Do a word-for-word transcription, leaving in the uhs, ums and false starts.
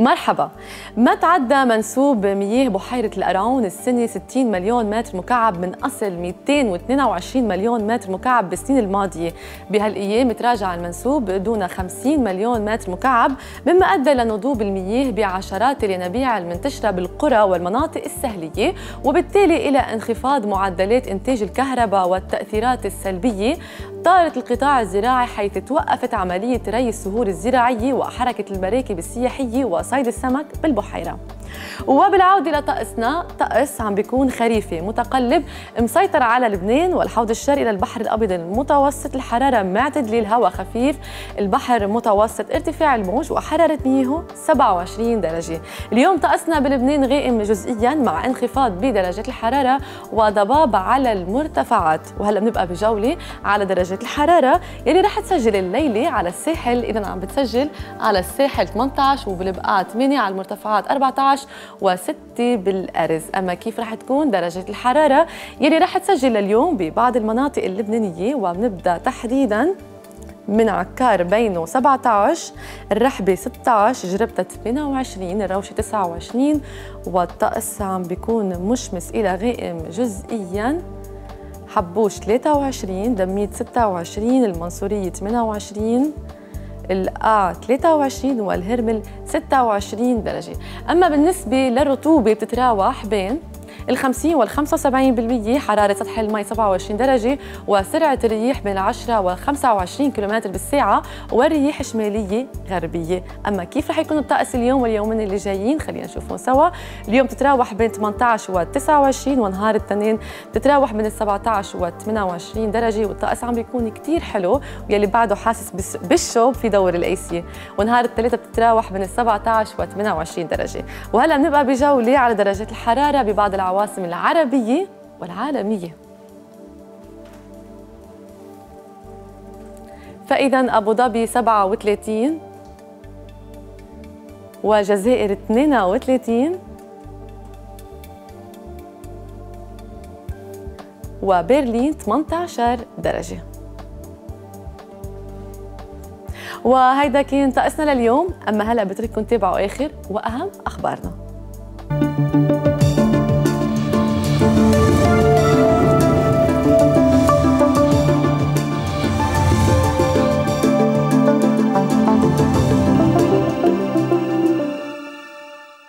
مرحبا. ما تعدى منسوب مياه بحيرة القرعون السنة ستين مليون متر مكعب من أصل مئتين واثنين وعشرين مليون متر مكعب بالسنين الماضية. بهالأيام تراجع المنسوب دون خمسين مليون متر مكعب، مما أدى لنضوب المياه بعشرات الينابيع المنتشرة بالقرى والمناطق السهلية، وبالتالي إلى انخفاض معدلات إنتاج الكهرباء والتأثيرات السلبية. طارت القطاع الزراعي حيث توقفت عملية ري السهول الزراعية وحركة المراكب السياحية وصيد السمك بالبحيرة. وبالعودة لطقسنا، طقس عم بيكون خريفي متقلب مسيطر على لبنان والحوض الشرقي للبحر الأبيض المتوسط. الحرارة معتدلة، الهواء خفيف، البحر متوسط ارتفاع الموج، وحرارة مياهه سبعة وعشرين درجة. اليوم طقسنا بلبنان غائم جزئيا مع انخفاض بدرجة الحرارة وضباب على المرتفعات. وهلا بنبقى بجولة على درجات الحرارة يلي رح تسجل الليلة على الساحل. إذا عم بتسجل على الساحل ثمانية عشر وبالبقاع ثمانية، على المرتفعات أربعة عشر وستة بالأرز. أما كيف رح تكون درجة الحرارة يلي رح تسجل اليوم ببعض المناطق اللبنانية؟ وبنبدأ تحديداً من عكار بينه سبعة عشر، الرحبة ستة عشر، جربتة ثمانية وعشرين، الروشة تسعة وعشرين، والطقس عم بيكون مشمس إلى غائم جزئياً. حبوش ثلاثة وعشرين، دميت ستة وعشرين، المنصورية ثمانية وعشرين، القاع ثلاثة وعشرين، والهرمل ستة وعشرين درجة. أما بالنسبة للرطوبة بتتراوح بين الخمسين والخمسة وسبعين بالمية، حرارة سطح المي سبعة وعشرين درجة، وسرعة الرياح بين عشرة وخمسة وعشرين كيلومتر بالساعة، والرياح شمالية غربية. أما كيف رح يكون الطقس اليوم واليومين اللي جايين؟ خلينا نشوفهم سوا. اليوم تتراوح بين ثمانية عشر و تسعة وعشرين، ونهار الاثنين تتراوح بين سبعة عشر و ثمانية وعشرين درجة، والطقس عم بيكون كتير حلو، ويلي بعده حاسس بالشوب في دور الأيسية. ونهار الثلاثة بتتراوح بين سبعة عشر و ثمانية وعشرين درجة. وهلا بنبقى بجولة على درجات الحرارة ببعض العواصم العربية والعالمية. فإذا أبو ظبي سبعة وثلاثين، وجزائر اثنين وثلاثين، وبرلين ثمانية عشر درجة. وهيدا كان طقسنا لليوم. أما هلأ بترككم تابعوا آخر وأهم أخبارنا.